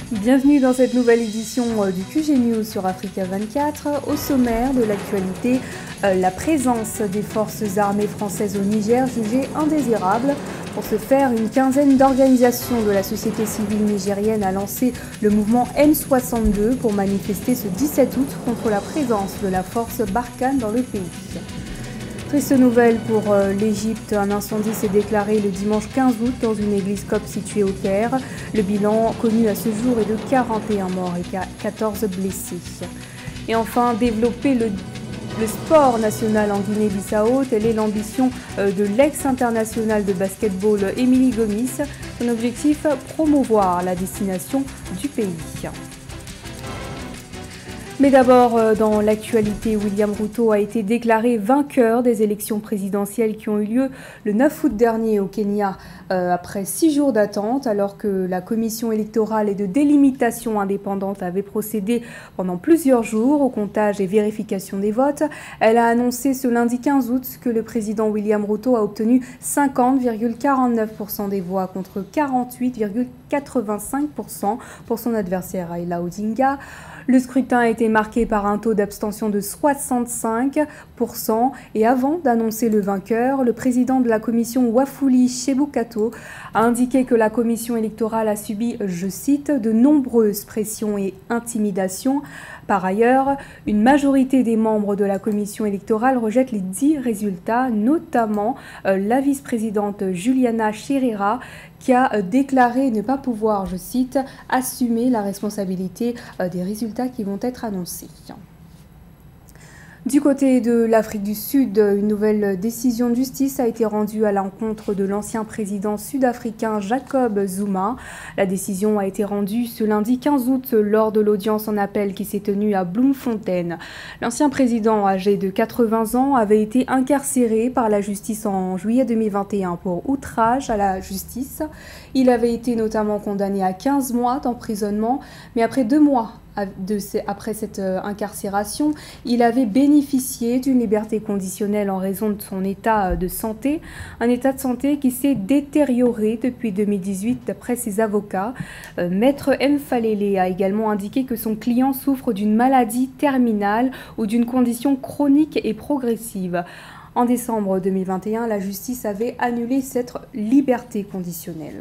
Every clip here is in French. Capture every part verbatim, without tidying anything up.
Bienvenue dans cette nouvelle édition du Q G News sur Africa vingt-quatre. Au sommaire de l'actualité, la présence des forces armées françaises au Niger jugée indésirable. Pour ce faire, une quinzaine d'organisations de la société civile nigérienne a lancé le mouvement M soixante-deux pour manifester ce dix-sept août contre la présence de la force Barkhane dans le pays. Triste nouvelle pour l'Égypte, un incendie s'est déclaré le dimanche quinze août dans une église copte située au Caire. Le bilan connu à ce jour est de quarante et un morts et quatorze blessés. Et enfin, développer le, le sport national en Guinée-Bissau, telle est l'ambition de l'ex-internationale de basketball Émilie Gomis. Son objectif, promouvoir la destination du pays. Mais d'abord, dans l'actualité, William Ruto a été déclaré vainqueur des élections présidentielles qui ont eu lieu le neuf août dernier au Kenya, euh, après six jours d'attente, alors que la commission électorale et de délimitation indépendante avait procédé pendant plusieurs jours au comptage et vérification des votes. Elle a annoncé ce lundi quinze août que le président William Ruto a obtenu cinquante virgule quarante-neuf pour cent des voix contre quarante-huit virgule quatre-vingt-cinq pour cent pour son adversaire Raila Odinga. Le scrutin a été marqué par un taux d'abstention de soixante-cinq pour cent et avant d'annoncer le vainqueur, le président de la commission Wafuli Chebukati a indiqué que la commission électorale a subi, je cite, de nombreuses pressions et intimidations. Par ailleurs, une majorité des membres de la commission électorale rejette les dix résultats, notamment euh, la vice-présidente Juliana Cherera, qui a déclaré ne pas pouvoir, je cite, assumer la responsabilité euh, des résultats qui vont être annoncés. Du côté de l'Afrique du Sud, une nouvelle décision de justice a été rendue à l'encontre de l'ancien président sud-africain Jacob Zuma. La décision a été rendue ce lundi quinze août lors de l'audience en appel qui s'est tenue à Bloemfontein. L'ancien président, âgé de quatre-vingts ans, avait été incarcéré par la justice en juillet deux mille vingt et un pour outrage à la justice. Il avait été notamment condamné à quinze mois d'emprisonnement, mais après deux mois De ces, après cette euh, incarcération, il avait bénéficié d'une liberté conditionnelle en raison de son état de santé, un état de santé qui s'est détérioré depuis deux mille dix-huit d'après ses avocats. Euh, Maître M. Falele a également indiqué que son client souffre d'une maladie terminale ou d'une condition chronique et progressive. En décembre deux mille vingt et un, la justice avait annulé cette liberté conditionnelle.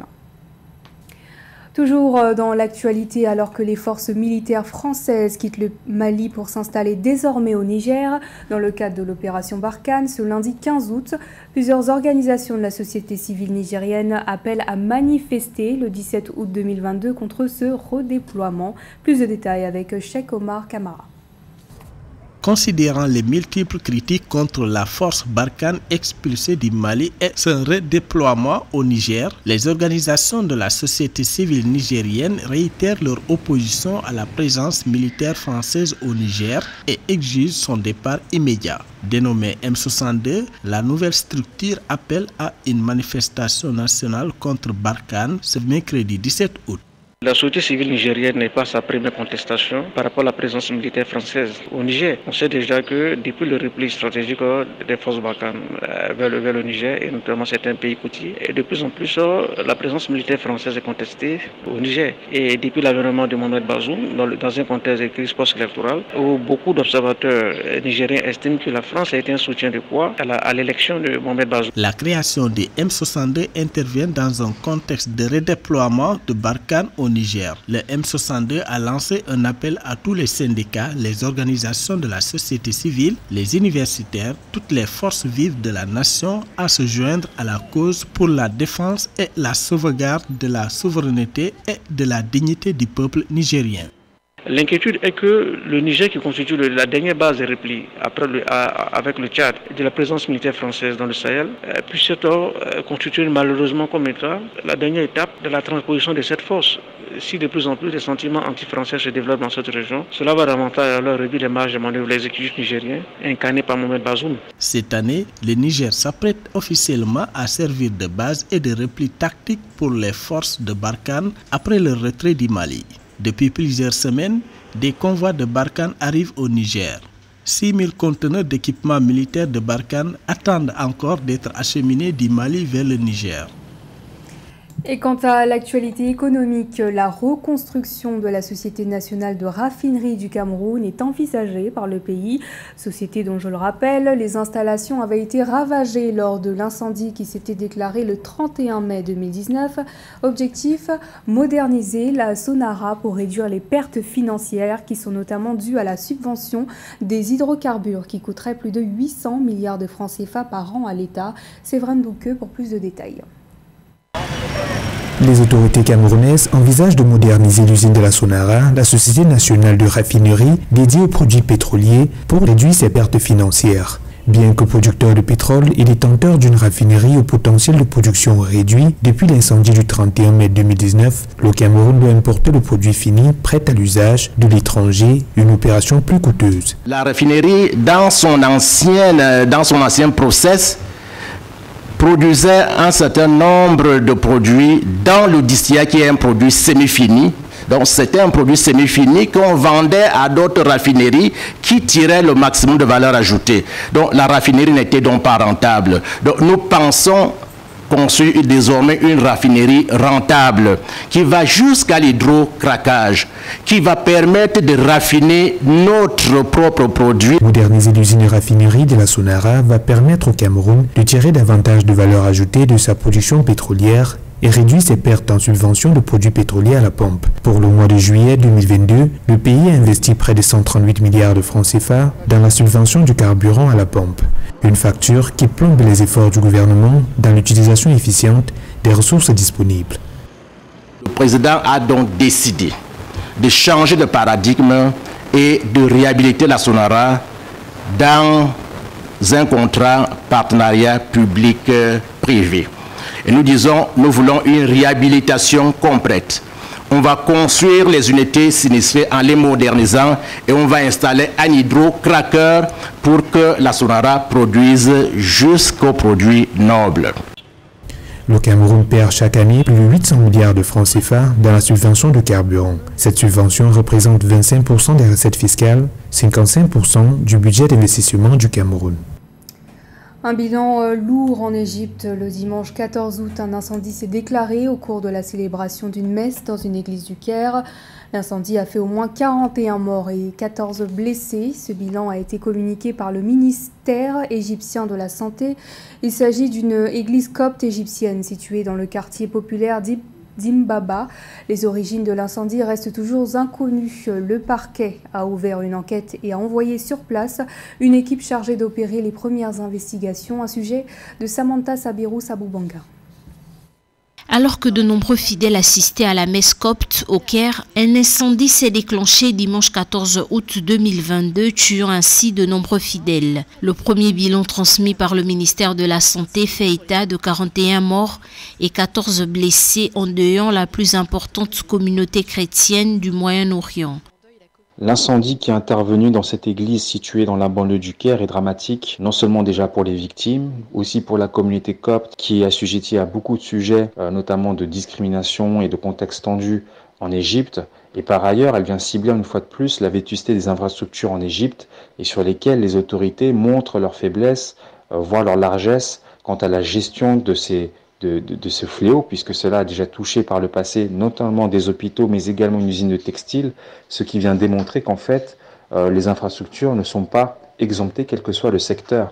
Toujours dans l'actualité, alors que les forces militaires françaises quittent le Mali pour s'installer désormais au Niger, dans le cadre de l'opération Barkhane, ce lundi quinze août, plusieurs organisations de la société civile nigérienne appellent à manifester le dix-sept août deux mille vingt-deux contre ce redéploiement. Plus de détails avec Cheikh Omar Kamara. Considérant les multiples critiques contre la force Barkhane expulsée du Mali et son redéploiement au Niger, les organisations de la société civile nigérienne réitèrent leur opposition à la présence militaire française au Niger et exigent son départ immédiat. Dénommée M soixante-deux, la nouvelle structure appelle à une manifestation nationale contre Barkhane ce mercredi dix-sept août. La société civile nigérienne n'est pas sa première contestation par rapport à la présence militaire française au Niger. On sait déjà que depuis le repli stratégique des forces Barkhane vers le, vers le Niger, et notamment certains pays côtiers, et de plus en plus la présence militaire française est contestée au Niger. Et depuis l'avènement de Mohamed Bazoum, dans, le, dans un contexte de crise post-électorale, où beaucoup d'observateurs nigériens estiment que la France a été un soutien de poids à l'élection de Mohamed Bazoum. La création des M soixante-deux intervient dans un contexte de redéploiement de Barkhane au Niger. Le M soixante-deux a lancé un appel à tous les syndicats, les organisations de la société civile, les universitaires, toutes les forces vives de la nation à se joindre à la cause pour la défense et la sauvegarde de la souveraineté et de la dignité du peuple nigérien. L'inquiétude est que le Niger, qui constitue le, la dernière base de repli après le, à, avec le Tchad de la présence militaire française dans le Sahel, euh, puisse être euh, constitué malheureusement comme état la dernière étape de la transposition de cette force. Si de plus en plus des sentiments anti-français se développent dans cette région, cela va davantage alors réduire les marges de manœuvre des exécutifs nigériens incarnés par Mohamed Bazoum. Cette année, le Niger s'apprête officiellement à servir de base et de repli tactique pour les forces de Barkhane après le retrait du Mali. Depuis plusieurs semaines, des convois de Barkhane arrivent au Niger. six mille conteneurs d'équipements militaires de Barkhane attendent encore d'être acheminés du Mali vers le Niger. Et quant à l'actualité économique, la reconstruction de la Société nationale de raffinerie du Cameroun est envisagée par le pays. Société dont, je le rappelle, les installations avaient été ravagées lors de l'incendie qui s'était déclaré le trente et un mai deux mille dix-neuf. Objectif, moderniser la Sonara pour réduire les pertes financières qui sont notamment dues à la subvention des hydrocarbures qui coûterait plus de huit cents milliards de francs C F A par an à l'État. Séverine Bouqueux pour plus de détails. Les autorités camerounaises envisagent de moderniser l'usine de la Sonara, la Société nationale de raffinerie dédiée aux produits pétroliers, pour réduire ses pertes financières. Bien que producteur de pétrole, il est tenteur d'une raffinerie au potentiel de production réduit. Depuis l'incendie du trente et un mai deux mille dix-neuf, le Cameroun doit importer le produit fini prêt à l'usage de l'étranger, une opération plus coûteuse. La raffinerie, dans son ancien, dans son ancien process, produisait un certain nombre de produits dans le distillat qui est un produit semi-fini. Donc c'était un produit semi-fini qu'on vendait à d'autres raffineries qui tiraient le maximum de valeur ajoutée. Donc la raffinerie n'était donc pas rentable. Donc nous pensons construire désormais une raffinerie rentable qui va jusqu'à l'hydrocraquage, qui va permettre de raffiner notre propre produit. Moderniser l'usine de raffinerie de la Sonara va permettre au Cameroun de tirer davantage de valeur ajoutée de sa production pétrolière et réduire ses pertes en subvention de produits pétroliers à la pompe. Pour le mois de juillet deux mille vingt-deux, le pays a investi près de cent trente-huit milliards de francs C F A dans la subvention du carburant à la pompe. Une facture qui plombe les efforts du gouvernement dans l'utilisation efficiente des ressources disponibles. Le président a donc décidé de changer de paradigme et de réhabiliter la Sonara dans un contrat partenariat public-privé. Et nous disons, nous voulons une réhabilitation complète. On va construire les unités sinistrées en les modernisant et on va installer un hydrocraqueur pour que la Sonara produise jusqu'aux produits nobles. Le Cameroun perd chaque année plus de huit cents milliards de francs C F A dans la subvention de carburant. Cette subvention représente vingt-cinq pour cent des recettes fiscales, cinquante-cinq pour cent du budget d'investissement du Cameroun. Un bilan euh, lourd en Égypte. Le dimanche quatorze août, un incendie s'est déclaré au cours de la célébration d'une messe dans une église du Caire. L'incendie a fait au moins quarante et un morts et quatorze blessés. Ce bilan a été communiqué par le ministère égyptien de la Santé. Il s'agit d'une église copte égyptienne située dans le quartier populaire d'Ib d'Imbaba. Les origines de l'incendie restent toujours inconnues. Le parquet a ouvert une enquête et a envoyé sur place une équipe chargée d'opérer les premières investigations. Un sujet de Samantha Sabirou Saboubanga. Alors que de nombreux fidèles assistaient à la messe copte au Caire, un incendie s'est déclenché dimanche quatorze août deux mille vingt-deux, tuant ainsi de nombreux fidèles. Le premier bilan transmis par le ministère de la Santé fait état de quarante et un morts et quatorze blessés, endeuillant la plus importante communauté chrétienne du Moyen-Orient. L'incendie qui est intervenu dans cette église située dans la banlieue du Caire est dramatique, non seulement déjà pour les victimes, aussi pour la communauté copte qui est assujettie à beaucoup de sujets, euh, notamment de discrimination et de contexte tendu en Égypte. Et par ailleurs, elle vient cibler une fois de plus la vétusté des infrastructures en Égypte et sur lesquelles les autorités montrent leur faiblesse, euh, voire leur largesse quant à la gestion de ces De, de, de ce fléau, puisque cela a déjà touché par le passé notamment des hôpitaux, mais également une usine de textile, ce qui vient démontrer qu'en fait, euh, les infrastructures ne sont pas exemptées, quel que soit le secteur.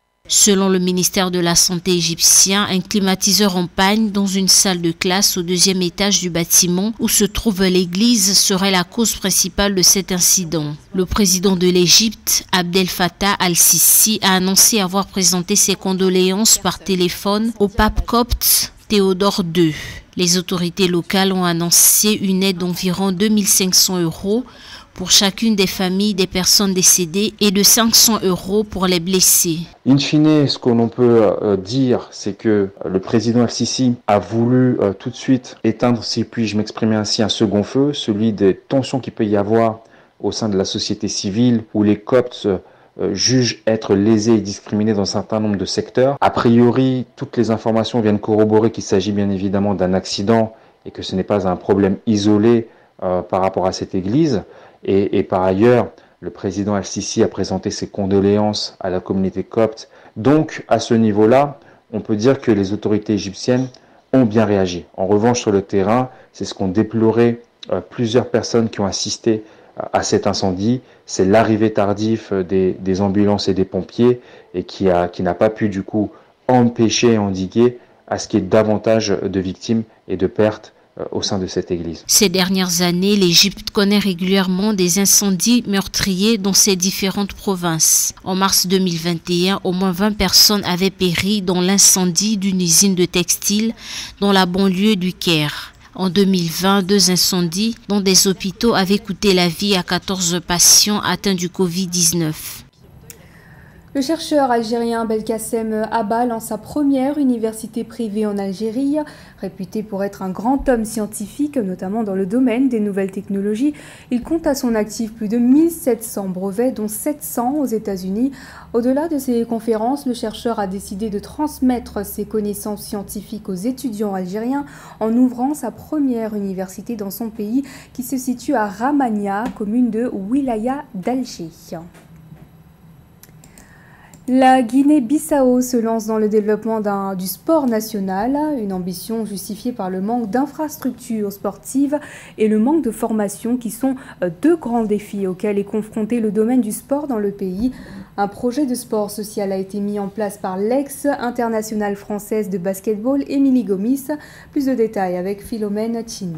Selon le ministère de la Santé égyptien, un climatiseur en panne dans une salle de classe au deuxième étage du bâtiment où se trouve l'église serait la cause principale de cet incident. Le président de l'Égypte, Abdel Fattah al-Sisi, a annoncé avoir présenté ses condoléances par téléphone au pape copte Théodore deux. Les autorités locales ont annoncé une aide d'environ deux mille cinq cents euros pour chacune des familles des personnes décédées et de cinq cents euros pour les blessés. In fine, ce que l'on peut euh, dire, c'est que le président al-Sisi a voulu euh, tout de suite éteindre, si puis-je m'exprimer ainsi, un second feu, celui des tensions qu'il peut y avoir au sein de la société civile, où les Coptes euh, jugent être lésés et discriminés dans un certain nombre de secteurs. A priori, toutes les informations viennent corroborer qu'il s'agit bien évidemment d'un accident et que ce n'est pas un problème isolé euh, par rapport à cette église. Et, et par ailleurs, le président al-Sisi a présenté ses condoléances à la communauté copte. Donc, à ce niveau-là, on peut dire que les autorités égyptiennes ont bien réagi. En revanche, sur le terrain, c'est ce qu'ont déploré euh, plusieurs personnes qui ont assisté à cet incendie, c'est l'arrivée tardive des, des ambulances et des pompiers et qui a, qui n'a pas pu du coup empêcher et endiguer à ce qu'il y ait davantage de victimes et de pertes euh, au sein de cette église. Ces dernières années, l'Égypte connaît régulièrement des incendies meurtriers dans ses différentes provinces. En mars deux mille vingt et un, au moins vingt personnes avaient péri dans l'incendie d'une usine de textile dans la banlieue du Caire. En deux mille vingt, deux incendies dans des hôpitaux avaient coûté la vie à quatorze patients atteints du Covid dix-neuf. Le chercheur algérien Belkacem Abba lance sa première université privée en Algérie. Réputé pour être un grand homme scientifique, notamment dans le domaine des nouvelles technologies, il compte à son actif plus de mille sept cents brevets, dont sept cents aux États-Unis. Au-delà de ses conférences, le chercheur a décidé de transmettre ses connaissances scientifiques aux étudiants algériens en ouvrant sa première université dans son pays qui se situe à Ramania, commune de Wilaya d'Alger. La Guinée-Bissau se lance dans le développement d'un, du sport national, une ambition justifiée par le manque d'infrastructures sportives et le manque de formation qui sont deux grands défis auxquels est confronté le domaine du sport dans le pays. Un projet de sport social a été mis en place par l'ex-internationale française de basketball Émilie Gomis. Plus de détails avec Philomène Chin.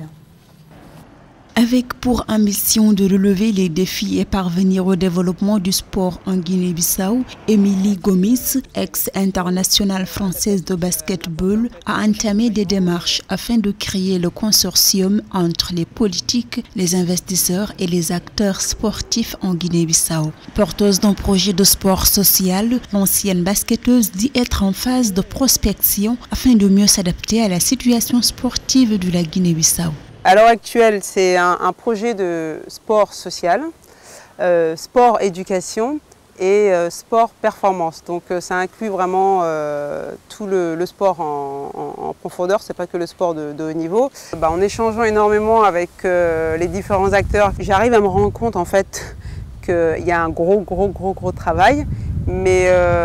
Avec pour ambition de relever les défis et parvenir au développement du sport en Guinée-Bissau, Émilie Gomis, ex-internationale française de basketball, a entamé des démarches afin de créer le consortium entre les politiques, les investisseurs et les acteurs sportifs en Guinée-Bissau. Porteuse d'un projet de sport social, l'ancienne basketteuse dit être en phase de prospection afin de mieux s'adapter à la situation sportive de la Guinée-Bissau. À l'heure actuelle, c'est un, un projet de sport social, euh, sport éducation et euh, sport performance. Donc euh, ça inclut vraiment euh, tout le, le sport en, en, en profondeur, c'est pas que le sport de, de haut niveau. Bah, en échangeant énormément avec euh, les différents acteurs, j'arrive à me rendre compte en fait qu'il y a un gros gros gros gros travail. Mais,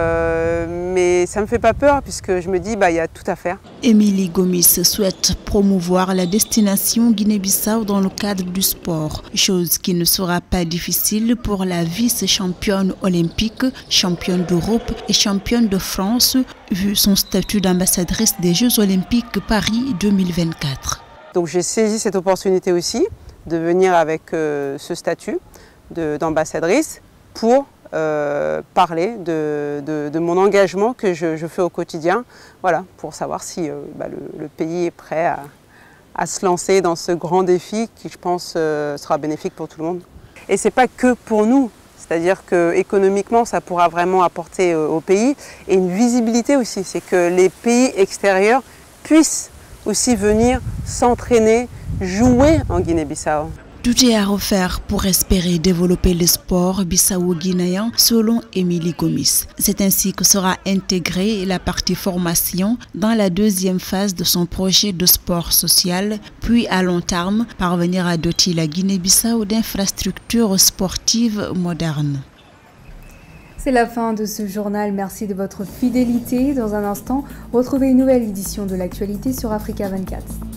euh, mais ça ne me fait pas peur puisque je me dis bah, y a tout à faire. Émilie Gomis souhaite promouvoir la destination Guinée-Bissau dans le cadre du sport, chose qui ne sera pas difficile pour la vice-championne olympique, championne d'Europe et championne de France, vu son statut d'ambassadrice des Jeux olympiques Paris deux mille vingt-quatre. Donc j'ai saisi cette opportunité aussi de venir avec euh, ce statut d'ambassadrice pour Euh, parler de, de, de mon engagement que je, je fais au quotidien, voilà, pour savoir si euh, bah, le, le pays est prêt à, à se lancer dans ce grand défi qui, je pense, euh, sera bénéfique pour tout le monde. Et ce n'est pas que pour nous, c'est-à-dire qu'économiquement, ça pourra vraiment apporter euh, au pays, et une visibilité aussi, c'est que les pays extérieurs puissent aussi venir s'entraîner, jouer en Guinée-Bissau. Tout est à refaire pour espérer développer le sport bissau-guinéen selon Émilie Gomis. C'est ainsi que sera intégrée la partie formation dans la deuxième phase de son projet de sport social, puis à long terme parvenir à doter la Guinée-Bissau d'infrastructures sportives modernes. C'est la fin de ce journal. Merci de votre fidélité. Dans un instant, retrouvez une nouvelle édition de l'actualité sur Africa vingt-quatre.